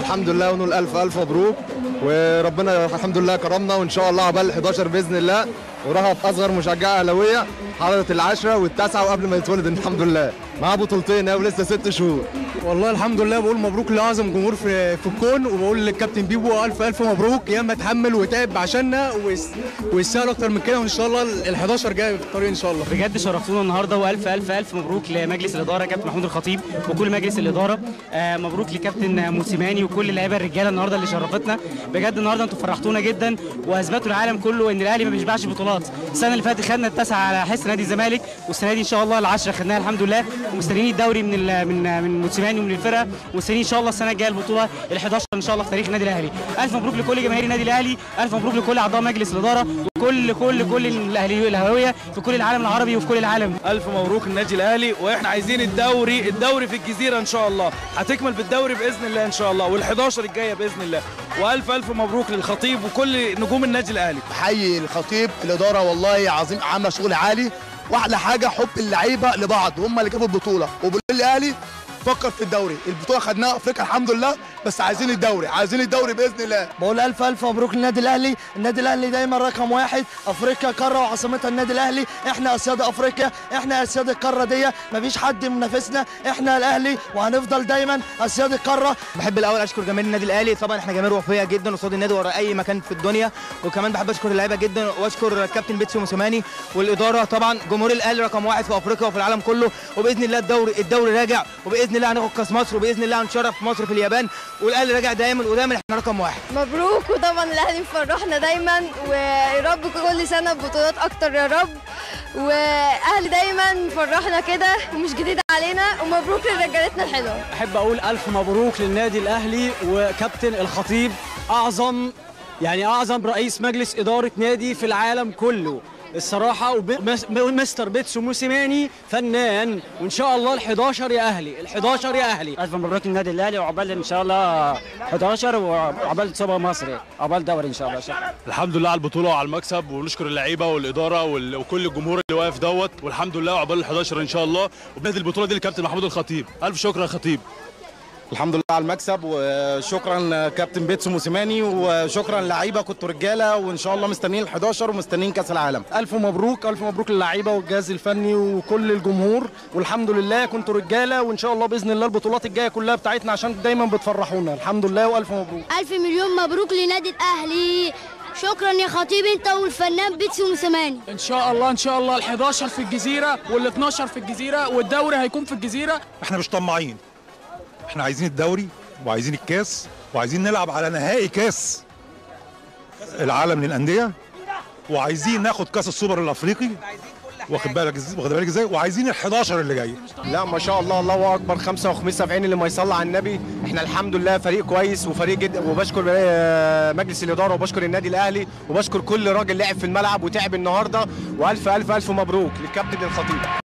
الحمد لله ونقول الف الف مبروك، وربنا الحمد لله كرمنا، وان شاء الله عقبال 11 باذن الله. ورهب اصغر مشجعه اهلاويه حضرت العشره والتاسعه وقبل ما يتولد الحمد لله، معاه بطولتين ولسه 6 شهور. والله الحمد لله بقول مبروك لاعظم جمهور في الكون، وبقول للكابتن بيبو الف الف مبروك، ياما اتحمل وتعب عشاننا ويستاهل اكتر من كده، وان شاء الله ال11 جاي في الطريق ان شاء الله. بجد شرفتونا النهارده، والف الف الف مبروك لمجلس الاداره كابتن محمود الخطيب وكل مجلس الاداره. مبروك لكابتن موسيماني وكل اللعيبه الرجاله النهارده اللي شرفتنا. بجد النهارده انتوا فرحتونا جدا واثبتوا العالم كله ان الاهلي ما بيشبعش بطولات. السنه اللي فاتت خدنا التاسعه على حس نادي الزمالك، والسنه دي ان شاء الله العشره خدناها الحمد لله، ومستنيين الدوري من موسيماني ومن الفرقه، ومستنيين ان شاء الله السنه الجايه البطوله ال11 ان شاء الله في تاريخ النادي الاهلي. الف مبروك لكل جماهير النادي الاهلي، الف مبروك لكل اعضاء مجلس الاداره وكل الاهلاويه في كل العالم العربي وفي كل العالم. الف مبروك النادي الاهلي، واحنا عايزين الدوري في الجزيره ان شاء الله، هتكمل بالدوري باذن الله ان شاء الله، وال11 الجايه باذن الله. والف الف مبروك للخطيب وكل نجوم النادي الاهلي. بحيي الخطيب الاداره والله عظيم، عامله شغل عالي، واحلى حاجه حب اللعيبه لبعض، وهم اللي جابوا البطوله. وبقول الاهلي فكر في الدوري، البطوله خدناها افريقيا الحمد لله، بس عايزين الدوري باذن الله. بقول الف الف مبروك للنادي الاهلي، النادي الاهلي دايما رقم واحد، افريقيا قاره وعاصمتها النادي الاهلي، احنا اسياد افريقيا، احنا اسياد القاره دي، مفيش حد منافسنا، احنا الاهلي وهنفضل دايما اسياد القاره. بحب الاول اشكر جماهير النادي الاهلي، طبعا احنا جماهير وفيه جدا قصاد النادي ورا اي مكان في الدنيا، وكمان بحب اشكر اللعيبه جدا، واشكر الكابتن بيتسو موسيماني والاداره. طبعا جمهور الاهلي رقم واحد في افريقيا وفي العالم كله، وباذن الله الدوري راجع، وباذن الله هناخد كاس مصر، وباذن الله هنشرف مصر في اليابان، والاهلي راجع دايما ودايما احنا رقم واحد. مبروك، وطبعا الاهلي مفرحنا دايما، ويا رب كل سنه بطولات اكتر يا رب، واهلي دايما مفرحنا كده ومش جديد علينا، ومبروك لرجالتنا الحلوه. احب اقول الف مبروك للنادي الاهلي وكابتن الخطيب، اعظم رئيس مجلس اداره نادي في العالم كله الصراحه، ومستر بيتسو موسيماني فنان، وان شاء الله ال11 يا اهلي، ال11 يا اهلي. الف مبروك للنادي الاهلي، وعقبال ان شاء الله 11 وعقبال سوبر مصر، عقبال دوري ان شاء الله. الحمد لله على البطوله وعلى المكسب، ونشكر اللعيبه والاداره وكل الجمهور اللي واقف دوت، والحمد لله وعقبال ال11 ان شاء الله. وبنهدي البطوله دي للكابتن محمود الخطيب، الف شكر يا خطيب. الحمد لله على المكسب، وشكرا كابتن بيتسو موسيماني، وشكرا للعيبه، كنتوا رجاله، وان شاء الله مستنيين ال11 ومستنيين كاس العالم. الف مبروك للعيبه والجهاز الفني وكل الجمهور، والحمد لله كنتوا رجاله، وان شاء الله باذن الله البطولات الجايه كلها بتاعتنا عشان دايما بتفرحونا. الحمد لله والف مبروك. الف مليون مبروك لنادي الاهلي، شكرا يا خطيب انت والفنان بيتسو موسيماني. ان شاء الله ال11 في الجزيره، وال12 في الجزيره، والدوري هيكون في الجزيره. احنا مش طماعين، احنا عايزين الدوري وعايزين الكاس، وعايزين نلعب على نهائي كاس العالم للانديه، وعايزين ناخد كاس السوبر الافريقي، واخد بالك ازاي، وعايزين ال11 اللي جاي. لا ما شاء الله، الله اكبر، 5 وخميس 70 اللي ما يصلي على النبي. احنا الحمد لله فريق كويس وفريق جدا، وبشكر مجلس الاداره وبشكر النادي الاهلي وبشكر كل راجل لعب في الملعب وتعب النهارده، والف الف الف مبروك للكابتن الخطيب.